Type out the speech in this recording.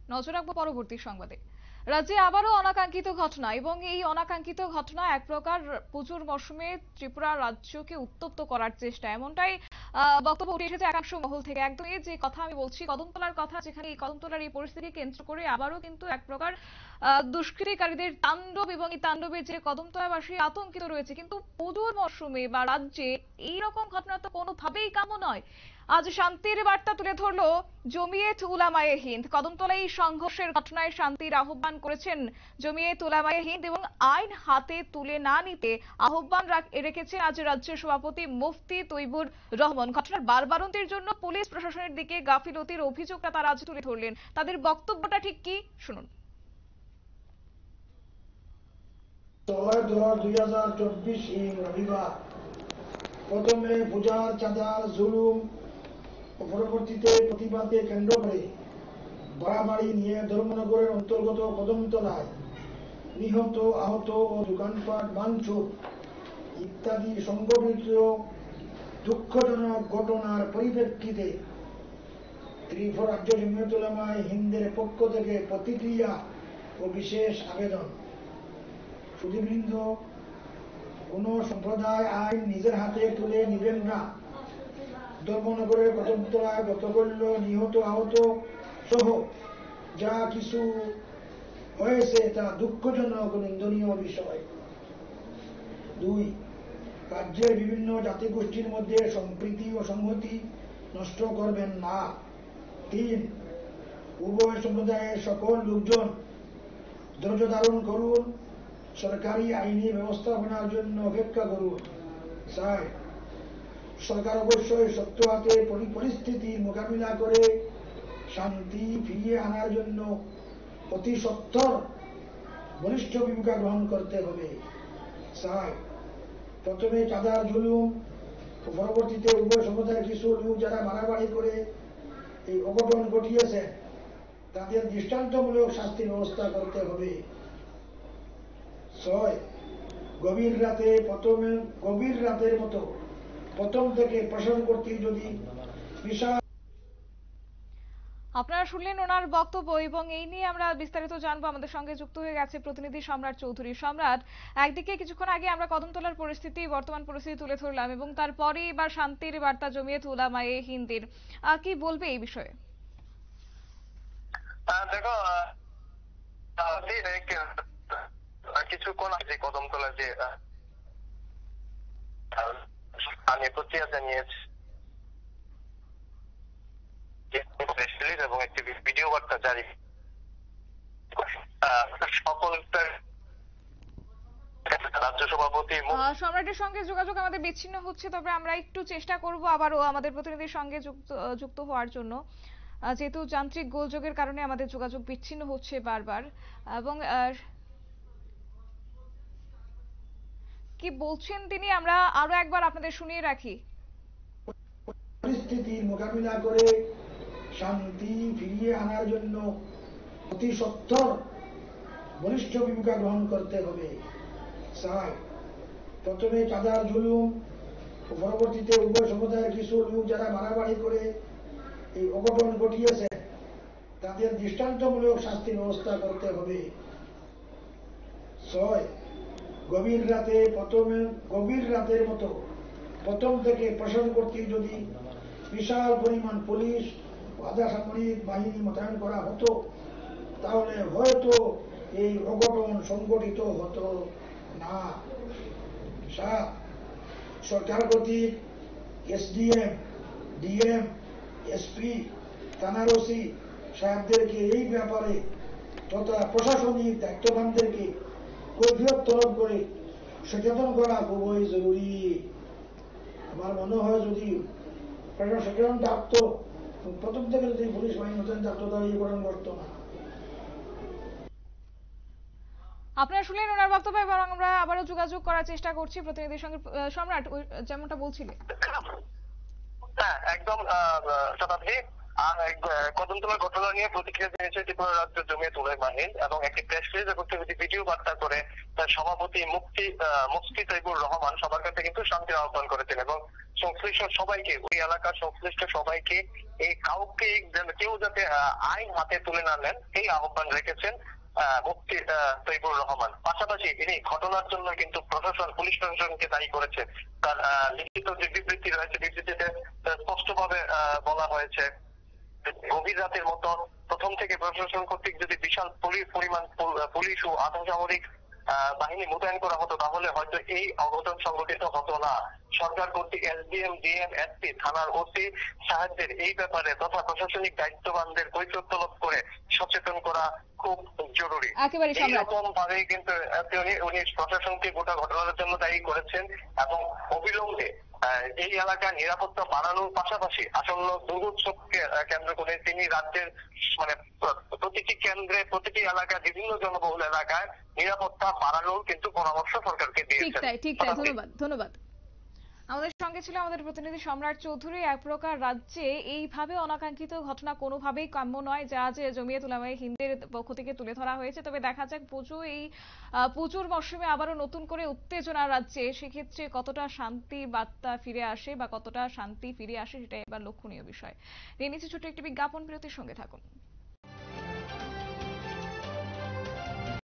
নজর রাখবো পরবর্তী সংবাদে। রাজ্যে আবারও অনাকাঙ্ক্ষিত ঘটনা, এবং এই অনাকাঙ্ক্ষিত ঘটনা এক প্রকার পুজোর মরশুমে ত্রিপুরা রাজ্যকে উত্তপ্ত করার চেষ্টা, এমনটাই বক্তব্য উঠে এসেছে একাংশ মহল থেকে। একদম এই যে কথা আমি বলছি কদমতলার কথা, যেখানে এই কদমতলার এই পরিস্থিতি কেন্দ্র করে আবারও কিন্তু এক প্রকার দুষ্কৃতিকারীদের তাণ্ডব, এবং এই তাণ্ডবে যে কদমতলাবাসী আতঙ্কিত রয়েছে। কিন্তু পুজোর মরশুমে বা রাজ্যে এইরকম ঘটনা তো কোনোভাবেই কাম্য নয়। আজ শান্তির বার্তা তুলে ধরলো জমিয়ত উলামায়ে হিন্দ। কদমতলায় এই সংঘর্ষের ঘটনায় শান্তির আহ্বান করেছেন জমিয়ত উলামায়ে হিন্দ, এবং আইন হাতে তুলে না নিতে আহ্বান রেখেছেন আজ রাজ্য সভাপতি মুফতি তৈবুর রহমান। ঘটনার বারবারন্তির জন্য পুলিশ প্রশাসনের দিকে গাফিলতির অভিযোগটা তারা আজ তুলে ধরলেন। তাদের বক্তব্যটা ঠিক কি শুনুন। 6/10/2024 রবিবার প্রথমে পূজার চাঁদার জুলুম ও পরবর্তীতে প্রতিবাদকে কেন্দ্র করে বাড়াবাড়ি নিয়ে ধর্মনগরের অন্তর্গত কদমতলায় নিহত, আহত ও দোকানপাট ভাঙচুর ইত্যাদি সংঘটিত দুঃখজনক ঘটনার পরিপ্রেক্ষিতে ত্রিপুরা রাজ্য জমিয়ত উলামায়ে হিন্দের পক্ষ থেকে প্রতিক্রিয়া ও বিশেষ আবেদন। সুধীবৃন্দ, কোন সম্প্রদায় আইন নিজের হাতে তুলে নিবেন না। ধর্মনগরের কদমতলায় গতকল্য নিহত, আহত সহ যা কিছু হয়েছে তা দুঃখজনক ও নিন্দনীয় বিষয়। 2. রাজ্যের বিভিন্ন জাতিগোষ্ঠীর মধ্যে সম্প্রীতি ও সংহতি নষ্ট করবেন না। 3. উভয় সম্প্রদায়ের সকল লোকজন ধৈর্য ধারণ করুন, সরকারি আইনি ব্যবস্থাপনার জন্য অপেক্ষা করুন। 4. সরকার অবশ্যই শক্ত হাতে পরিস্থিতির মোকাবিলা করে শান্তি ফিরিয়ে আনার জন্য অতি সত্বর বলিষ্ঠ ভূমিকা গ্রহণ করতে হবে। 5. প্রথমে চাঁদার জুলুম ও পরবর্তীতে উভয় সম্প্রদায়ের কিছু লোক যারা মারামারি করে এই অঘটন ঘটিয়েছে তাদের দৃষ্টান্তমূলক শাস্তির ব্যবস্থা করতে হবে। 6. গভীর রাতের মতো প্রথম থেকে প্রশাসন কর্তৃক যদি বিশাল। আপনারা শুনলেন ওনার বক্তব্য, এবং এই নিয়ে আমরা বিস্তারিত জানবো। আমাদের সঙ্গে যুক্ত হয়ে গেছে প্রতিনিধি সম্রাট চৌধুরী। সম্রাট, একদিকে কিছুক্ষণ আগে আমরা কদমতলার পরিস্থিতি, বর্তমান পরিস্থিতি তুলে ধরলাম, এবং তারপরে এবার শান্তির বার্তা জমিয়ত উলামায়ে হিন্দের, কি বলবে এই বিষয়ে? দেখো, কিছুক্ষণ আগে কদমতলা যে প্রক্রিয়া জানিয়েছে এবং একটি ভিডিও বার্তা জারি রাজ্য সভাপতি। সম্রাটের সঙ্গে যোগাযোগ আমাদের বিচ্ছিন্ন হচ্ছে, তবে আমরা একটু চেষ্টা করব আবারও আমাদের প্রতিনিধির সঙ্গে যুক্ত হওয়ার জন্য, যেহেতু যান্ত্রিক গোলযোগের কারণে আমাদের যোগাযোগ বিচ্ছিন্ন হচ্ছে বারবার। এবং কি বলছেন তিনি আমরা আরো একবার আপনাদের শুনিয়ে রাখি। পরিস্থিতির মোকাবিলা করে শান্তি ফিরিয়ে আনার জন্য অতি সত্বর বলিষ্ঠ ভূমিকা গ্রহণ করতে হবে। 4. প্রথমে চাঁদার জুলুম ও পরবর্তীতে উভয় সম্প্রদায়ের কিছু লোক যারা মারামারি করে এই অঘটন ঘটিয়েছে তাদের দৃষ্টান্তমূলক শাস্তির ব্যবস্থা করতে হবে। 6. গভীর রাতের মতো প্রথম থেকে প্রশাসন কর্তৃক যদি বিশাল পরিমাণ পুলিশ ও আধা সামরিক বাহিনী মোতায়েন করা হতো তাহলে হয়তো এই অঘটন সংঘটিত হতো না। 7. সরকার কর্তৃক এসডিএম, ডিএম, এসপি, থানার ওসি সাহেবদেরকে এই ব্যাপারে তথা প্রশাসনিক দায়িত্ববানদেরকে কৈফিয়ত তলব করে সচেতন করা খুবই জরুরি। আমার মনে হয় যদি প্রশাসন সচেতন থাকতো, প্রথম থেকে যদি পুলিশ বাহিনী সচেতন থাকতো তাহলে এই ঘটনা ঘটতো না। আপনারা শুনলেন ওনার বক্তব্য, এবং আমরা আবারও যোগাযোগ করার চেষ্টা করছি প্রতিনিধির সঙ্গে। সম্রাট, যেমনটা বলছিলেন। একদম শতাব্দী, আর কদমতলার ঘটনা নিয়ে প্রতিক্রিয়া জানিয়েছে ত্রিপুরা রাজ্য জমিয়ত উলামায়ে এবং একটি প্রেস রিলিজ এবং একটি ভিডিও বার্তা করে তার সভাপতি মুফতি তৈবুর রহমান সবার কাছে কিন্তু শান্তির আহ্বান করেছেন এবং সংশ্লিষ্ট সবাইকে, ওই এলাকার সংশ্লিষ্ট সবাইকে এই কাউকে কেউ যাতে আইন হাতে তুলে না নেন এই আহ্বান রেখেছেন মুফতি তৈবুর রহমান। পাশাপাশি তিনি ঘটনার জন্য কিন্তু পুলিশ প্রশাসনকে দায়ী করেছেন। তার লিখিত যে বিবৃতি রয়েছে, বিবৃতিতে স্পষ্টভাবে বলা হয়েছে গভীর রাতের মতো প্রথম থেকে প্রশাসন কর্তৃক যদি বিশাল পরিমাণ পুলিশ ও আধাসামরিক বাহিনী মোতায়েন করা হতো তাহলে হয়তো এই অঘটন সংঘটিত হতো না। সরকার কর্তৃক এসডিএম, ডিএম, এসপি, থানার ওসি সাহেবদের এই ব্যাপারে তথা প্রশাসনিক দায়িত্ববানদের কৈফিয়ত তলব করে সচেতন করা খুব জরুরি। এইরকম ভাবেই কিন্তু উনি প্রশাসনকে গোটা ঘটনার জন্য দায়ী করেছেন এবং অবিলম্বে এই এলাকার নিরাপত্তা বাড়ানোর পাশাপাশি আসন্ন দুর্গোৎসবকে কেন্দ্র করে তিনি রাজ্যের মানে প্রতিটি কেন্দ্রে, প্রতিটি এলাকায়, বিভিন্ন জনবহুল এলাকায় নিরাপত্তা বাড়ানোর কিন্তু পরামর্শ সরকারকে দিয়েছেন। ঠিক তাই। ধন্যবাদ। আমাদের সঙ্গে ছিল আমাদের প্রতিনিধি সম্রাট চৌধুরী। এক প্রকার রাজ্যে এইভাবে অনাকাঙ্ক্ষিত ঘটনা কোনোভাবেই কাম্য নয়, যা যে জমিয়ত উলামায়ে হিন্দের পক্ষ থেকে তুলে ধরা হয়েছে। তবে দেখা যাক পুজোর মরশুমে আবারও নতুন করে উত্তেজনা রাজ্যে, সেক্ষেত্রে কতটা শান্তি বার্তা ফিরে আসে বা কতটা শান্তি ফিরে আসে সেটা এবার লক্ষণীয় বিষয়। নিয়ে নিচ্ছে ছোট্ট একটি বিজ্ঞাপন বিরতির সঙ্গে থাকুন।